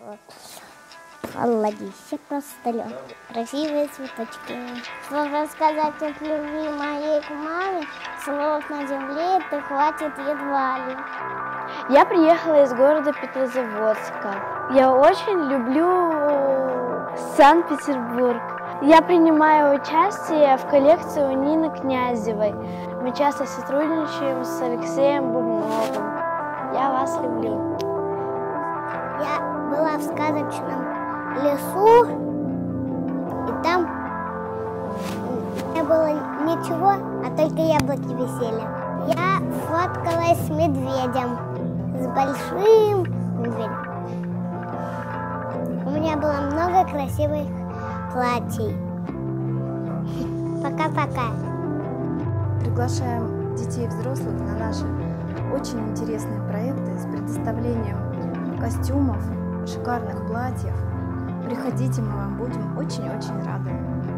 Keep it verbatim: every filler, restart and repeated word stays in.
Холодище просто лед, красивые цветочки. Чтобы сказать от любви моей к маме, слов на земле это хватит едва ли. Я приехала из города Петрозаводска. Я очень люблю Санкт-Петербург. Я принимаю участие в коллекции у Нины Князевой. Мы часто сотрудничаем с Алексеем Бубновым. Я вас люблю. Я была в сказочном лесу, и там не было ничего, а только яблоки висели. Я фоткалась с медведем, с большим медведем. У меня было много красивых платьей. Пока-пока. Приглашаем детей и взрослых на наши очень интересные проекты с предоставлением костюмов, шикарных платьев. Приходите, мы вам будем очень-очень рады.